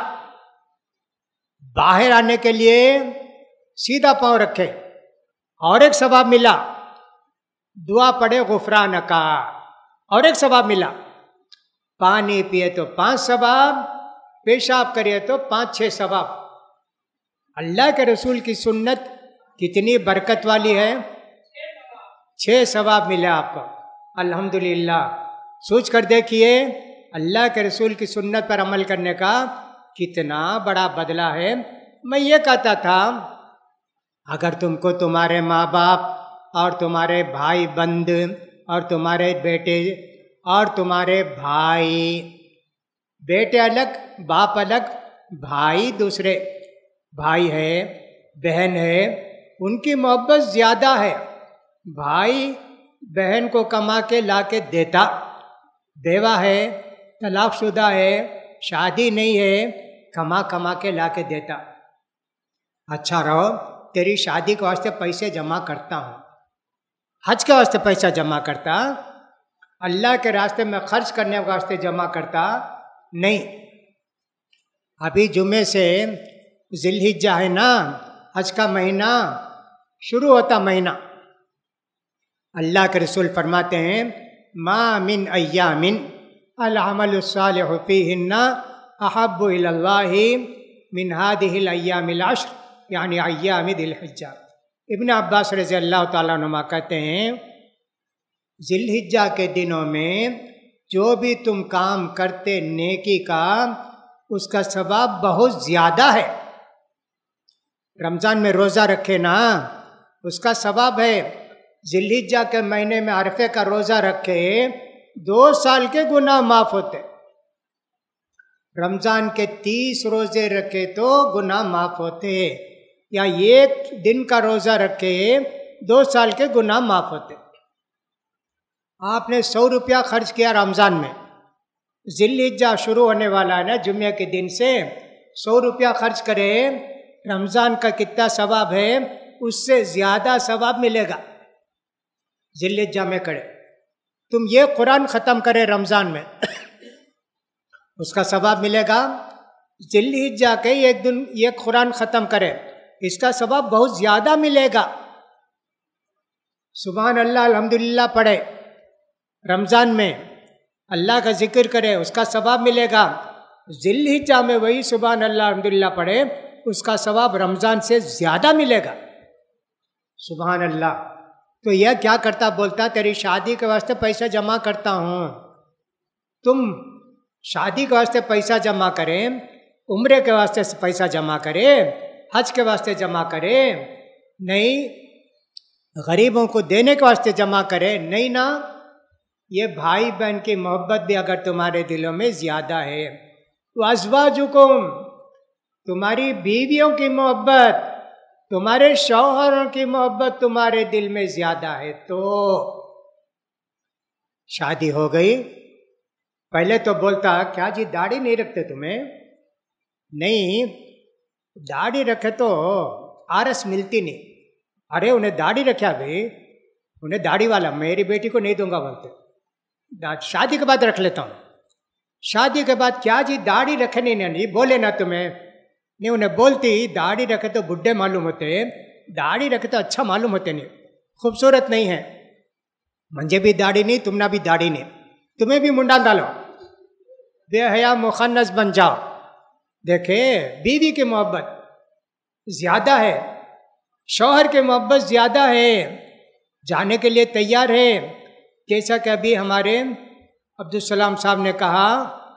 باہر آنے کے لیے سیدھا پاؤں رکھے، اور ایک ثواب ملا. دعا پڑھے غفران کا، اور ایک ثواب ملا. پانی پیے تو پانچ ثواب، پیشاب کرے تو پانچ چھ ثواب. اللہ کے رسول کی سنت کتنی برکت والی ہے. چھ ثواب ملے آپ کو. الحمدللہ. سوچ کر دیکھیے اللہ کے رسول کی سنت پر عمل کرنے کا کتنا بڑا بدلہ ہے۔ میں یہ کہتا تھا اگر تم کو تمہارے ماں باپ اور تمہارے بھائی بند اور تمہارے بیٹے اور تمہارے بھائی، بیٹے الگ باپ الگ، بھائی دوسرے، بھائی ہے بہن ہے، ان کی محبت زیادہ ہے۔ بھائی بہن کو کما کے لا کے دیتا، بیوہ ہے طلاق شدہ ہے شادی نہیں ہے کما کما کے لا کے دیتا، اچھا رہو تیری شادی کے واسطے پیسے جمع کرتا ہوں، حج کے واسطے پیسہ جمع کرتا، اللہ کے راستے میں خرچ کرنے کے واسطے جمع کرتا نہیں۔ ابھی جمعے سے ذی الحجہ ہے نا، حج کا مہینہ شروع ہوتا مہینہ، اللہ کے رسول فرماتے ہیں ما من ایام العمل الصالح فیہن احب الی اللہ من هذه الایام العشر، یعنی ایام ذی الحجہ۔ ابن عباس رضی اللہ تعالیٰ عنہ کہتے ہیں ذی الحجہ کے دنوں میں جو بھی تم کام کرتے نیکی کا، اس کا ثواب بہت زیادہ ہے۔ رمضان میں روزہ رکھے نا، اس کا ثواب ہے۔ ذی الحجہ کے مہینے میں عرفے کا روزہ رکھے، دو سال کے گناہ معاف ہوتے۔ رمضان کے تیس روزے رکھے تو گناہ معاف ہوتے، یا ایک دن کا روزہ رکھے دو سال کے گناہ معاف ہوتے۔ آپ نے سو روپیہ خرچ کیا رمضان میں، ذی الحجہ شروع ہونے والا ہے نا جمعہ کے دن سے، سو روپیہ خرچ کرے، رمضان کا کتنا ثواب ہے، اس سے زیادہ ثواب ملے گا ذی الحجہ میں کرے۔ تم یہ قرآن ختم کرے رمضان میں، اس کا ثواب ملے گا۔ ذی الحجہ کے ایک دن ایک قرآن ختم کرے، اس کا ثواب بہت زیادہ ملے گا۔ سبحان اللہ الحمدللہ پڑھے رمضان میں، اللہ کا ذکر کرے، اس کا ثواب ملے گا۔ ذی الحجہ میں وہی سبحان اللہ الحمدللہ پڑھے، اس کا ثواب رمضان سے زیادہ ملے گا۔ سبحان اللہ۔ تو یہ کیا کرتا بولتا تیری شادی کے واسطے پیسہ جمع کرتا ہوں۔ تم شادی کے واسطے پیسہ جمع کرے، عمرے کے واسطے پیسہ جمع کرے، حج کے واسطے جمع کرے، نہیں غریبوں کو دینے کے واسطے جمع کرے، نہیں نا۔ یہ بھائی بہن کی محبت بھی اگر تمہارے دلوں میں زیادہ ہے، وازواجکم، تمہاری بیویوں کی محبت، تمہارے شوہروں کی محبت تمہارے دل میں زیادہ ہے تو شادی ہو گئی۔ پہلے تو بولتا کیا جی داڑھی نہیں رکھتے تمہیں؟ نہیں، داڑھی رکھے تو آرس ملتی نہیں۔ ارے انہیں داڑھی رکھا بھی، انہیں داڑھی والا میری بیٹی کو نہیں دوں گا بولتے، شادی کے بعد رکھ لیتا ہوں۔ شادی کے بعد کیا جی داڑھی رکھنی نہیں بولے نا تمہیں، نہیں انہیں بولتی داڑھی رکھے تو بڈھے معلوم ہوتے، داڑھی رکھے تو اچھا معلوم ہوتے نہیں، خوبصورت نہیں ہے۔ مجھے بھی داڑھی نہیں، تم نے بھی داڑھی نہیں، تمہیں بھی منڈا ڈالو، بے حیا مخنث بن جاؤ۔ دیکھے بیوی کی محبت زیادہ ہے، شوہر کی محبت زیادہ ہے، جانے کے لیے تیار ہے۔ جیسا کہ ابھی ہمارے عبدالسلام صاحب نے کہا،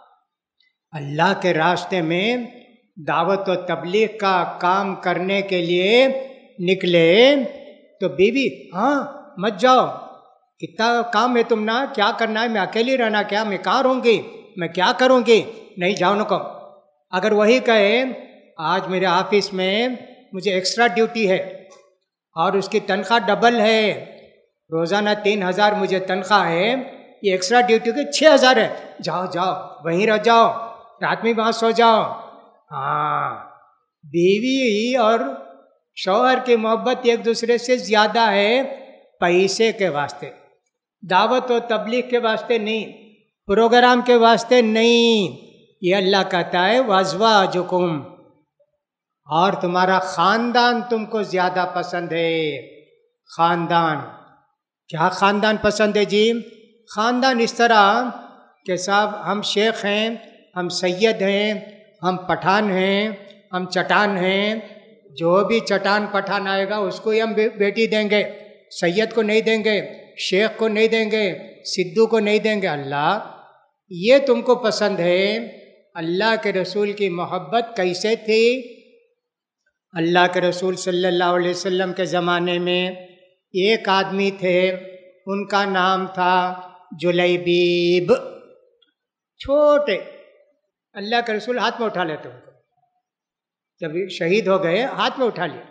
اللہ کے راستے میں دعوت و تبلیغ کا کام کرنے کے لیے نکلے تو بیوی ہاں مت جاؤ، کتنا کام ہے تم نا، کیا کرنا ہے، میں اکیلی رہنا کیا، میں کہاں رہوں گی، میں کیا کروں گی، نہیں جاؤ نہ کہو۔ اگر وہی کہے آج میرے آفس میں مجھے ایکسٹرا ڈیوٹی ہے اور اس کی تنخواہ ڈبل ہے، روزانہ تین ہزار مجھے تنخواہ ہے، یہ ایکسٹرا ڈیوٹی کے چھ ہزار ہے، جاؤ جاؤ وہیں رہ جاؤ، رات میں وہاں سو جاؤ۔ ہاں، بیوی اور شوہر کی محبت ایک دوسرے سے زیادہ ہے، پیسے کے واسطے، دعوت و تبلیغ کے واسطے نہیں، پروگرام کے واسطے نہیں۔ یہ اللہ کہتا ہے وازواجکم، اور تمہارا خاندان تم کو زیادہ پسند ہے۔ خاندان، کیا خاندان پسند ہے جی؟ خاندان اس طرح کہ صاحب ہم شیخ ہیں، ہم سید ہیں، ہم پٹھان ہیں، ہم چٹان ہیں، جو بھی چٹان پٹھان آئے گا اس کو ہی ہم بیٹی دیں گے، سید کو نہیں دیں گے، شیخ کو نہیں دیں گے، سدھو کو نہیں دیں گے اللہ یہ تم کو پسند ہے۔ اللہ کے رسول کی محبت کیسے تھی؟ اللہ کے رسول صلی اللہ علیہ وسلم کے زمانے میں ایک آدمی تھے، ان کا نام تھا جلیبیب، چھوٹے، اللہ کے رسول ہاتھ میں اٹھا لیتے ان کو، جب شہید ہو گئے ہاتھ میں اٹھا لیا۔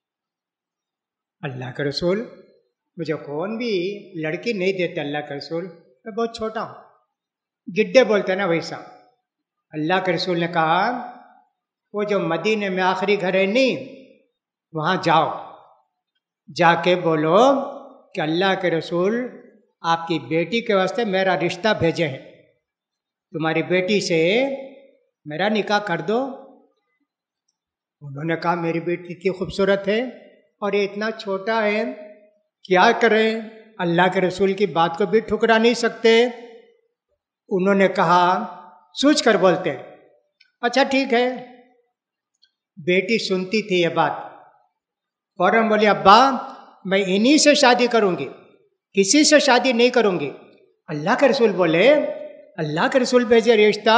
اللہ کے رسول مجھے کون بھی لڑکی نہیں دیتے، اللہ کے رسول میں بہت چھوٹا ہوں، گڈے بولتے نا ویسا۔ اللہ کے رسول نے کہا وہ جو مدینے میں آخری گھر ہے نہیں، وہاں جاؤ، جا کے بولو کہ اللہ کے رسول آپ کی بیٹی کے واسطے میرا رشتہ بھیجے ہیں، تمہاری بیٹی سے میرا نکاح کر دو۔ انہوں نے کہا میری بیٹی اتنی خوبصورت ہے اور یہ اتنا چھوٹا ہے، کیا کریں؟ اللہ کے رسول کی بات کو بھی ٹھکرا نہیں سکتے۔ انہوں نے کہا سوچ کر بولتے اچھا ٹھیک ہے۔ بیٹی سنتی تھی یہ بات، فوراً بولی ابا میں انہی سے شادی کروں گی، کسی سے شادی نہیں کروں گی۔ اللہ کے رسول بولے اللہ کے رسول بھیجے رشتہ،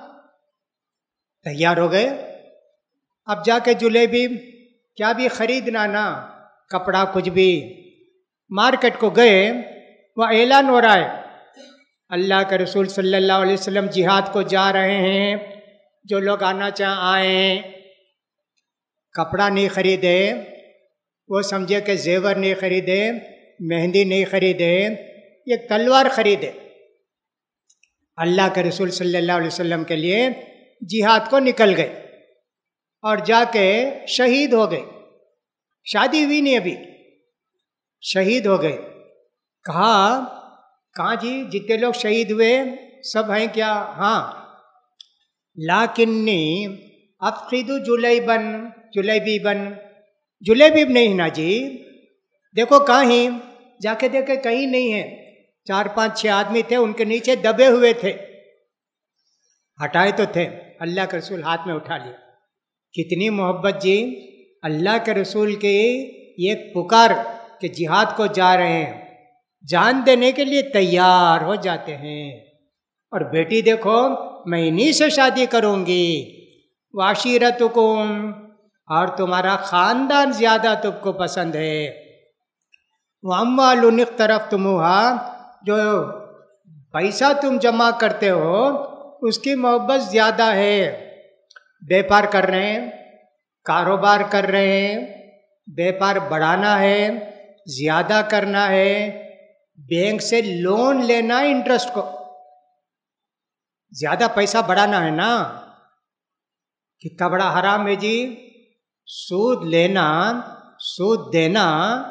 تیار ہو گئے۔ اب جا کے جلیبی کیا بھی خریدنا نا، کپڑا کچھ بھی، مارکیٹ کو گئے، وہ اعلان ہو رہا ہے اللہ کے رسول صلی اللہ علیہ وسلم جہاد کو جا رہے ہیں، جو لوگ آنا چاہیں آئیں۔ کپڑا نہیں خریدے، وہ سمجھے کہ زیور نہیں خریدے، مہندی نہیں خریدے، ایک تلوار خریدے اللہ کے رسول صلی اللہ علیہ وسلم کے لیے، جہاد کو نکل گئے اور جا کے شہید ہو گئے۔ شادی ہوئی نہیں ابھی، شہید ہو گئے۔ کہا کہاں جی جتنے لوگ شہید ہوئے سب ہیں کیا؟ ہاں۔ لاکنی افقد جلیبن جلیبیبن جلیبیب نہیں نا جی، دیکھو کہیں، جا کے دیکھے کہیں نہیں ہے۔ چار پانچ چھ آدمی تھے، ان کے نیچے دبے ہوئے تھے، ہٹائے تو تھے، اللہ کے رسول ہاتھ میں اٹھا لیا۔ کتنی محبت جی، اللہ کے رسول کی ایک پکار کہ جہاد کو جا رہے ہیں، جان دینے کے لیے تیار ہو جاتے ہیں۔ اور بیٹی دیکھو میں انہی سے شادی کروں گی، وعشیرتکم، اور تمہارا خاندان زیادہ تم کو پسند ہے، واموال اقترفتموها، جو پیسہ تم جمع کرتے ہو اس کی محبت زیادہ ہے۔ بیپار کر رہے ہیں، کاروبار کر رہے ہیں، بیپار بڑھانا ہے، زیادہ کرنا ہے، بینک سے لون لینا ہے انٹرسٹ کو، زیادہ پیسہ بڑھانا ہے نا۔ کتنا بڑا حرام ہے جی، سود لینا، سود دینا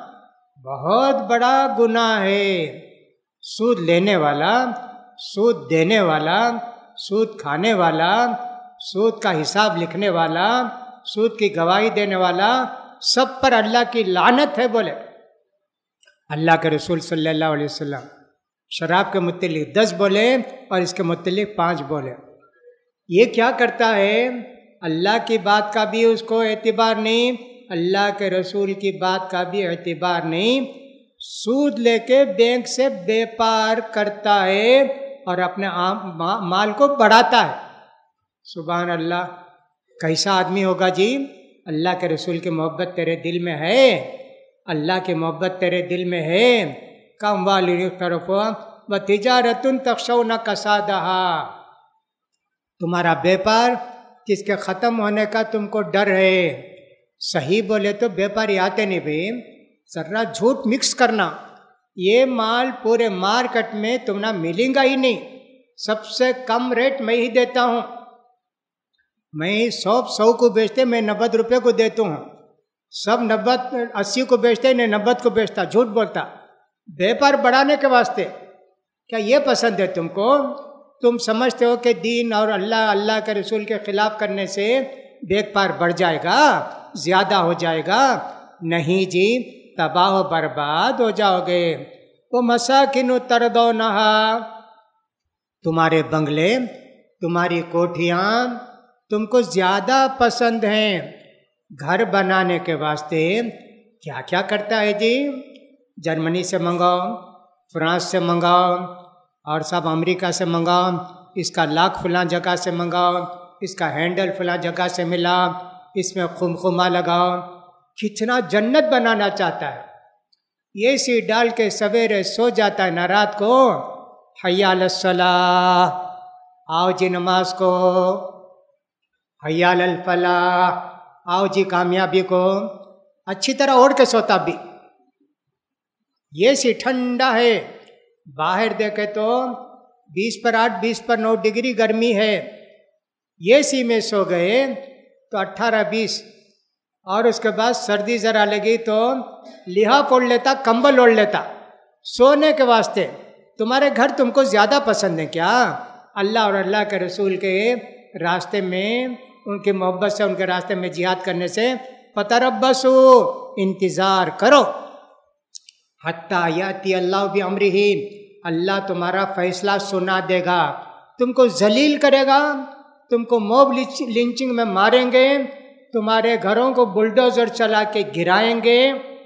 بہت بڑا گناہ ہے۔ سود لینے والا، سود دینے والا، سود کھانے والا، سود کا حساب لکھنے والا، سود کی گواہی دینے والا، سب پر اللہ کی لعنت ہے بولے اللہ کے رسول صلی اللہ علیہ وسلم۔ شراب کے متعلق دس بولے اور اس کے متعلق پانچ بولے۔ یہ کیا کرتا ہے؟ اللہ کی بات کا بھی اس کو اعتبار نہیں، اللہ کے رسول کی بات کا بھی اعتبار نہیں، سود لے کے بینک سے بیپار کرتا ہے اور اپنے مال کو بڑھاتا ہے۔ سبحان اللہ، کیسا آدمی ہوگا جی؟ اللہ کے رسول کی محبت تیرے دل میں ہے؟ اللہ کی محبت تیرے دل میں ہے؟ کم والی طرف و تجارت تخشون کسادہا، تمہارا بیپار جس کے ختم ہونے کا تم کو ڈر ہے۔ صحیح بولے تو بیپاری آتے نہیں بھائی، ذرا جھوٹ مکس کرنا، یہ مال پورے مارکیٹ میں تم نہ ملیں گا ہی نہیں، سب سے کم ریٹ میں ہی دیتا ہوں، میں سو سو کو بیچتے میں نبے روپے کو دیتا ہوں، سب نبے اسی کو بیچتے میں نبے کو بیچتا، جھوٹ بولتا، بیپار بڑھانے کے واسطے۔ کیا یہ پسند ہے تم کو؟ تم سمجھتے ہو کہ دین اور اللہ اللہ کے رسول کے خلاف کرنے سے بیپار بڑھ جائے گا، زیادہ ہو جائے گا؟ نہیں جی، تباہ و برباد ہو جاؤ گے۔ وہ مساکن تردونہا، تمہارے بنگلے، تمہاری کوٹھیاں تم کو زیادہ پسند ہیں۔ گھر بنانے کے واسطے کیا کیا کرتا ہے جی؟ جرمنی سے منگاؤ، فرانس سے منگاؤ اور سب امریکہ سے منگاؤ، اس کا لاک فلاں جگہ سے منگاؤ، اس کا ہینڈل فلاں جگہ سے ملا، اس میں خمخمہ لگاؤ، کتنا جنت بنانا چاہتا ہے۔ یہ سی ڈال کے سویرے سو جاتا ہے نا رات کو، حی علی الصلاۃ، آؤ جی نماز کو، حی علی الفلاح، آؤ جی کامیابی کو، اچھی طرح اوڑھ کے سوتا بھی۔ یہ سی ٹھنڈا ہے، باہر دیکھے تو بیس پر آٹھ بیس پر نو ڈگری گرمی ہے، یہ سی میں سو گئے تو اٹھارہ بیس، اور اس کے بعد سردی ذرا لگی تو لحاف اوڑھ لیتا، کمبل اوڑھ لیتا سونے کے واسطے۔ تمہارے گھر تم کو زیادہ پسند ہے کیا؟ اللہ اور اللہ کے رسول کے راستے میں، ان کی محبت سے، ان کے راستے میں جہاد کرنے سے فتربصوا، انتظار کرو، حتیٰ یاتی اللہ بامرہ، اللہ تمہارا فیصلہ سنا دے گا، تم کو ذلیل کرے گا، تم کو موب لنچنگ میں ماریں گے، تمہارے گھروں کو بلڈوزر چلا کے گرائیں گے،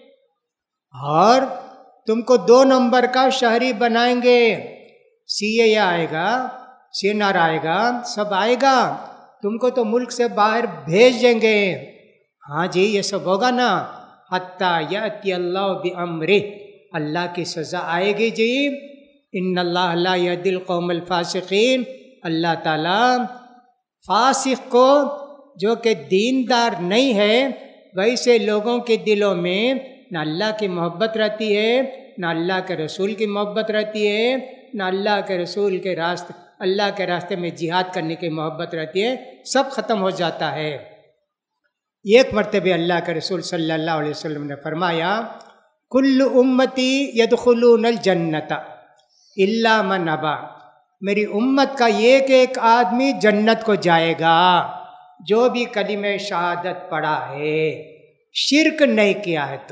اور تم کو دو نمبر کا شہری بنائیں گے، سی اے اے آئے گا، سی این آر آئے گا، سب آئے گا، تم کو تو ملک سے باہر بھیج دیں گے۔ ہاں جی یہ سب ہوگا نا، حتیٰ یاتی اللہ بامرہ، اللہ کی سزا آئے گی جی۔ ان اللہ لا یہدی القوم الفاسقین، اللہ تعالیٰ فاسق کو، جو کہ دیندار نہیں ہے، ویسے لوگوں کے دلوں میں نہ اللہ کی محبت رہتی ہے، نہ اللہ کے رسول کی محبت رہتی ہے، نہ اللہ کے رسول کے راستے اللہ کے راستے میں جہاد کرنے کی محبت رہتی ہے، سب ختم ہو جاتا ہے۔ ایک مرتبہ اللہ کے رسول صلی اللہ علیہ وسلم نے فرمایا، کل امتی یدخلون الجنت الا من ابا، میری امت کا ایک ایک آدمی جنت کو جائے گا جو بھی کلمہ شہادت پڑھا ہے، شرک نہیں کیا ہے، تو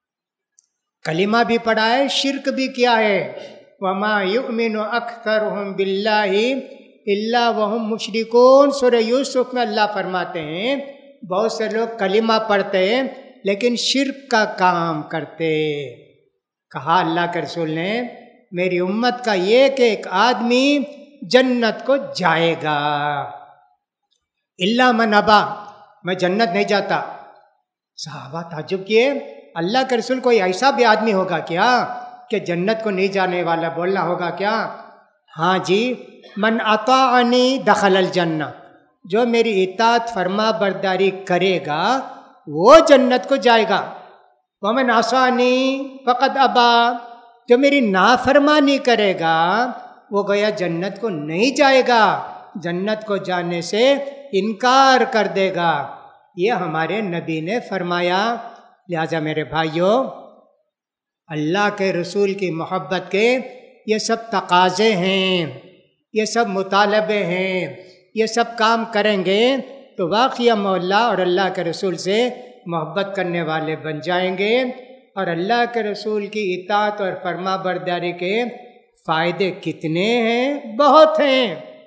کلمہ بھی پڑھا ہے، شرک بھی کیا ہے۔ وما یؤمن اکثرهم باللہ الا وهم مشرکون، سورہ یوسف میں اللہ فرماتے ہیں بہت سے لوگ کلمہ پڑھتے ہیں لیکن شرک کا کام کرتے۔ کہا اللہ کے رسول نے میری امت کا ایک ایک آدمی جنت کو جائے گا، الا من ابا، میں جنت نہیں جاتا۔ صحابہ تعجب کیے، اللہ کے رسول کوئی ایسا بھی آدمی ہوگا کیا کہ جنت کو نہیں جانے والا بولنا ہوگا کیا؟ ہاں جی، من اطاعنی دخل الجنہ، جو میری اطاعت فرما برداری کرے گا وہ جنت کو جائے گا۔ ومن عصانی فقد ابا، جو میری نافرمانی کرے گا وہ گویا جنت کو نہیں جائے گا، جنت کو جانے سے انکار کر دے گا۔ یہ ہمارے نبی نے فرمایا۔ لہذا میرے بھائیوں، اللہ کے رسول کی محبت کے یہ سب تقاضے ہیں، یہ سب مطالبے ہیں، یہ سب کام کریں گے تو واقعی ہم اللہ اور اللہ کے رسول سے محبت کرنے والے بن جائیں گے، اور اللہ کے رسول کی اطاعت اور فرما برداری کے فائدے کتنے ہیں، بہت ہیں۔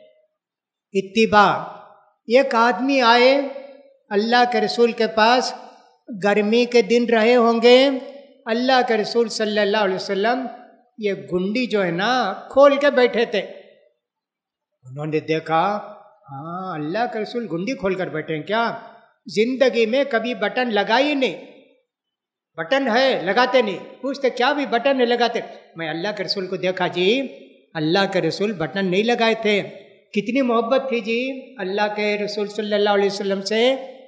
اتباع، ایک آدمی آئے اللہ کے رسول کے پاس، گرمی کے دن رہے ہوں گے، اللہ کے رسول صلی اللہ علیہ وسلم یہ گنڈی جو ہے نا کھول کے بیٹھے تھے۔ انہوں نے دیکھا ہاں اللہ کے رسول گنڈی کھول کر بیٹھے ہیں کیا؟ زندگی میں کبھی بٹن لگائی نہیں، بٹن ہے لگاتے نہیں، پوچھتے کیا بھی بٹن نہیں لگاتے؟ میں اللہ کے رسول کو دیکھا جی، اللہ کے رسول بٹن نہیں لگائے تھے۔ کتنی محبت تھی جی اللہ کے رسول صلی اللہ علیہ وسلم سے۔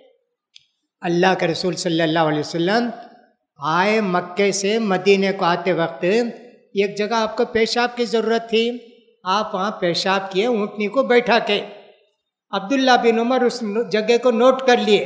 اللہ کے رسول صلی اللہ علیہ وسلم آئے مکے سے مدینے کو آتے وقت ایک جگہ آپ کو پیشاب کی ضرورت تھی، آپ وہاں پیشاب کیے اونٹنی کو بیٹھا کے۔ عبداللہ بن عمر اس جگہ کو نوٹ کر لیے،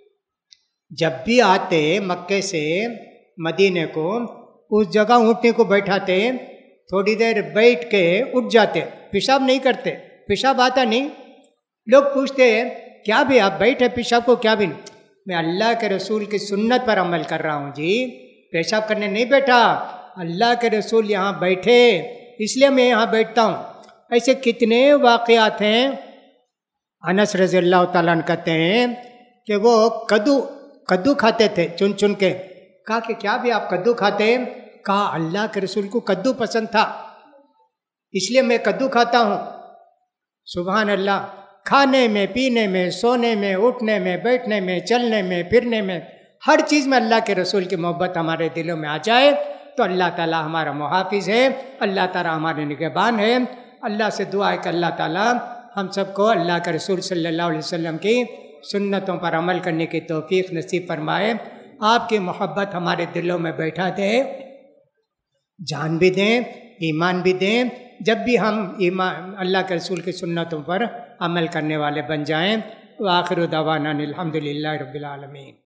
جب بھی آتے مکے سے مدینے کو اس جگہ اونٹنی کو بیٹھاتے، تھوڑی دیر بیٹھ کے اٹھ جاتے، پیشاب نہیں کرتے، پیشاب آتا نہیں۔ لوگ پوچھتے ہیں کیا بھی آپ بیٹھے پیشاب کو؟ کیا بھی نہیں، میں اللہ کے رسول کی سنت پر عمل کر رہا ہوں جی، پیشاب کرنے نہیں بیٹھا، اللہ کے رسول یہاں بیٹھے اس لیے میں یہاں بیٹھتا ہوں۔ ایسے کتنے واقعات ہیں۔ انس رضی اللہ تعالیٰ عنہ کہتے ہیں کہ وہ کدو کدو کھاتے تھے چن چن کے۔ کہا کہ کیا بھی آپ کدو کھاتے؟ کہا اللہ کے رسول کو کدو پسند تھا اس لیے میں کدو کھاتا ہوں۔ سبحان اللہ، کھانے میں، پینے میں، سونے میں، اٹھنے میں، بیٹھنے میں، چلنے میں، پھرنے میں، ہر چیز میں اللہ کے رسول کی محبت ہمارے دلوں میں آ جائے تو اللہ تعالیٰ ہمارا محافظ ہے، اللہ تعالیٰ ہمارے نگہبان ہے۔ اللہ سے دعا ہے کہ اللہ تعالیٰ ہم سب کو اللہ کے رسول صلی اللہ علیہ وسلم کی سنتوں پر عمل کرنے کی توفیق نصیب فرمائے، آپ کی محبت ہمارے دلوں میں بیٹھا دے، جان بھی دیں، ایمان بھی دیں، جب بھی ہم ایمان اللہ کے رسول کی سنتوں پر عمل کرنے والے بن جائیں۔ وآخر دعوانا الحمد للہ رب العالمین۔